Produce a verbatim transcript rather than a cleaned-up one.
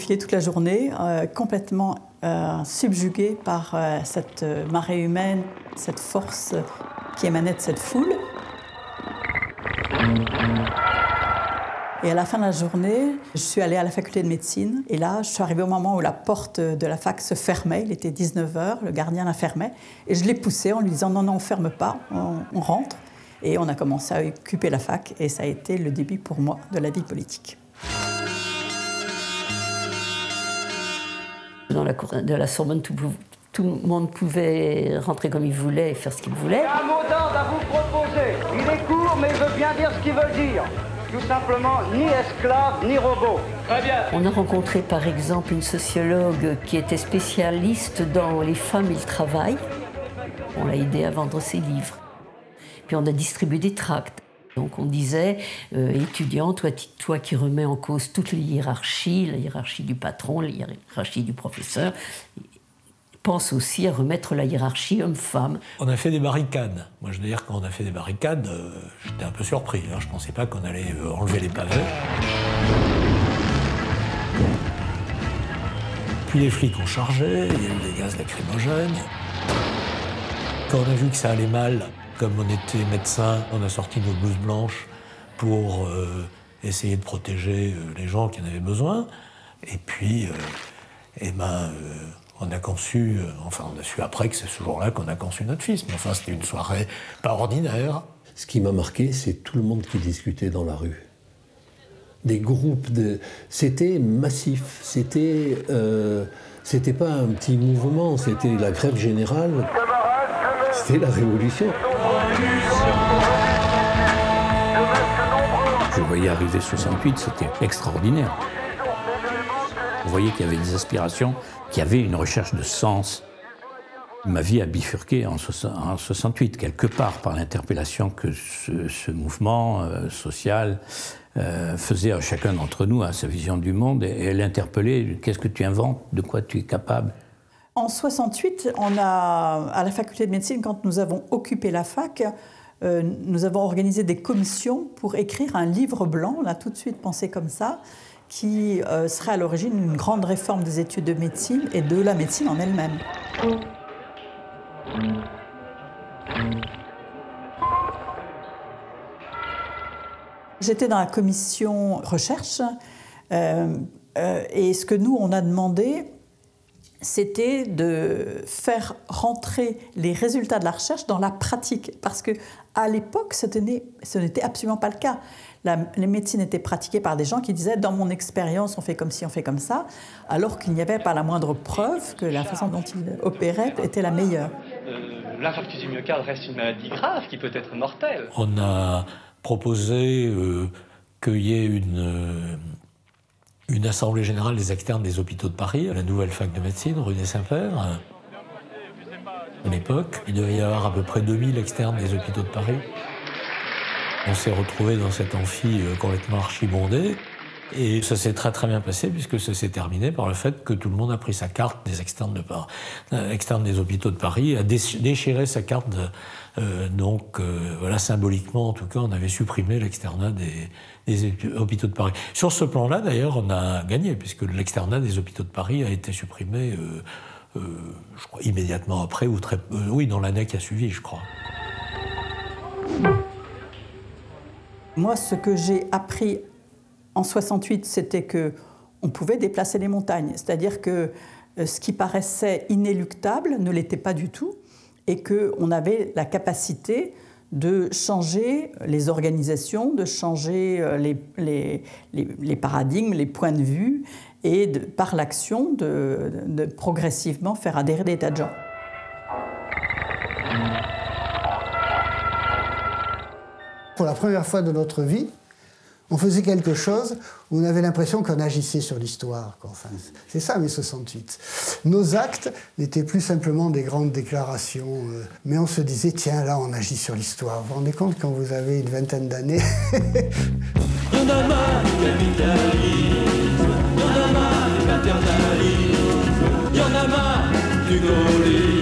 défiler toute la journée, euh, complètement euh, subjuguée par euh, cette marée humaine, cette force qui émanait de cette foule. Et à la fin de la journée, je suis allée à la faculté de médecine. Et là, je suis arrivée au moment où la porte de la fac se fermait. Il était dix-neuf heures, le gardien la fermait. Et je l'ai poussée en lui disant « Non, non, on ne ferme pas, on, on rentre ». Et on a commencé à occuper la fac. Et ça a été le début pour moi de la vie politique. Dans la cour de la Sorbonne, tout, tout le monde pouvait rentrer comme il voulait et faire ce qu'il voulait. J'ai un mot d'ordre à vous proposer. Il est court, mais il veut bien dire ce qu'il veut dire. Tout simplement, ni esclave, ni robot. Très bien. On a rencontré par exemple une sociologue qui était spécialiste dans les femmes et le travail. On l'a aidée à vendre ses livres. Puis on a distribué des tracts. Donc on disait, euh, étudiant, toi, toi qui remets en cause toutes les hiérarchies, la hiérarchie du patron, la hiérarchie du professeur, pense aussi à remettre la hiérarchie homme-femme. On a fait des barricades. Moi, je veux dire, quand on a fait des barricades, euh, j'étais un peu surpris. Hein. Je ne pensais pas qu'on allait euh, enlever les pavés. Puis les flics ont chargé, il y a eu des gaz lacrymogènes. Quand on a vu que ça allait mal, comme on était médecin, on a sorti nos blouses blanches pour euh, essayer de protéger euh, les gens qui en avaient besoin. Et puis, euh, eh ben, euh, on a conçu, euh, enfin on a su après que c'est ce jour-là qu'on a conçu notre fils. Mais enfin, c'était une soirée pas ordinaire. Ce qui m'a marqué, c'est tout le monde qui discutait dans la rue. Des groupes de... C'était massif, c'était... Euh, c'était pas un petit mouvement, c'était la grève générale. C'était la révolution. Je voyais arriver soixante-huit, c'était extraordinaire. On voyait qu'il y avait des aspirations, qu'il y avait une recherche de sens. Ma vie a bifurqué en soixante-huit, quelque part, par l'interpellation que ce, ce mouvement euh, social euh, faisait à chacun d'entre nous, à sa vision du monde, et, et elle interpellait « Qu'est-ce que tu inventes? De quoi tu es capable ?» En soixante-huit, on a, à la faculté de médecine, quand nous avons occupé la fac, euh, nous avons organisé des commissions pour écrire un livre blanc, on a tout de suite pensé comme ça, qui euh, serait à l'origine d'une grande réforme des études de médecine et de la médecine en elle-même. J'étais dans la commission recherche euh, euh, et ce que nous, on a demandé, c'était de faire rentrer les résultats de la recherche dans la pratique. Parce qu'à l'époque, ce n'était absolument pas le cas. La, les médecines étaient pratiquées par des gens qui disaient « dans mon expérience, on fait comme ci, on fait comme ça », alors qu'il n'y avait pas la moindre preuve que la façon dont ils opéraient était la meilleure. Euh, L'infarctus du myocarde reste une maladie grave qui peut être mortelle. On a proposé euh, qu'il y ait une... Euh, une assemblée générale des externes des hôpitaux de Paris, à la nouvelle fac de médecine, rue des Saints-Pères. À l'époque, il devait y avoir à peu près deux mille externes des hôpitaux de Paris. On s'est retrouvés dans cet amphi complètement archibondé. Et ça s'est très très bien passé puisque ça s'est terminé par le fait que tout le monde a pris sa carte des externes, de Paris, euh, externes des hôpitaux de Paris, a déchiré sa carte. De, euh, donc euh, voilà, symboliquement en tout cas, on avait supprimé l'externat des, des hôpitaux de Paris. Sur ce plan-là, d'ailleurs, on a gagné puisque l'externat des hôpitaux de Paris a été supprimé, euh, euh, je crois, immédiatement après ou très, euh, oui, dans l'année qui a suivi, je crois. Moi, ce que j'ai appris en soixante-huit, c'était qu'on pouvait déplacer les montagnes. C'est-à-dire que ce qui paraissait inéluctable ne l'était pas du tout et qu'on avait la capacité de changer les organisations, de changer les, les, les, les paradigmes, les points de vue et de, par l'action de, de progressivement faire adhérer des tas de gens. Pour la première fois de notre vie, on faisait quelque chose où on avait l'impression qu'on agissait sur l'histoire. Enfin, c'est ça, mai soixante-huit. Nos actes n'étaient plus simplement des grandes déclarations, euh, mais on se disait, tiens, là, on agit sur l'histoire. Vous vous rendez compte quand vous avez une vingtaine d'années? Y'en a marre du capitalisme, y'en a marre du paternalisme, y'en a marre du gaullisme.